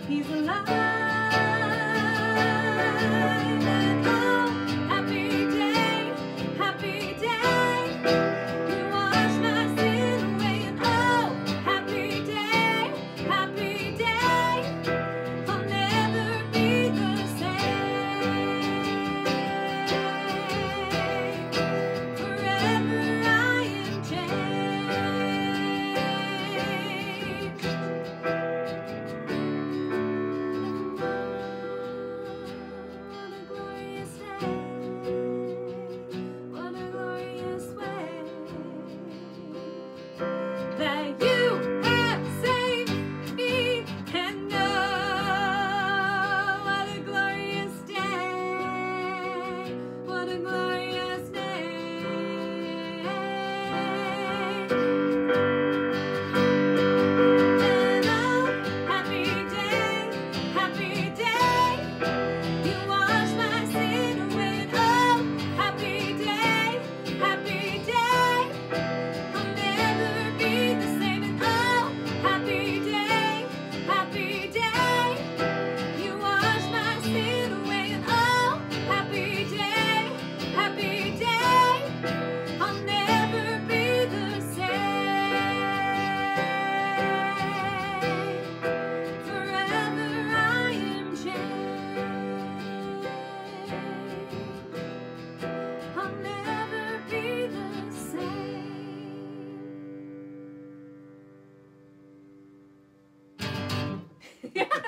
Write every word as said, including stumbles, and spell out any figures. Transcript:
He's alive. And oh, happy day, happy day. You wash my sin away. And oh, happy day, happy day. I'll never be the same. Forever I am changed. What a glorious day, what a glorious way that you have saved me. And oh, what a glorious day, what a glorious day. And oh, happy day, happy day. You wash my sin away. And oh, happy day, happy day. I'll never be the same. And oh, happy day, happy day. You wash my sin away. And oh, happy day, happy day. I'll never be the same. Forever I am changed. I'll never be the same.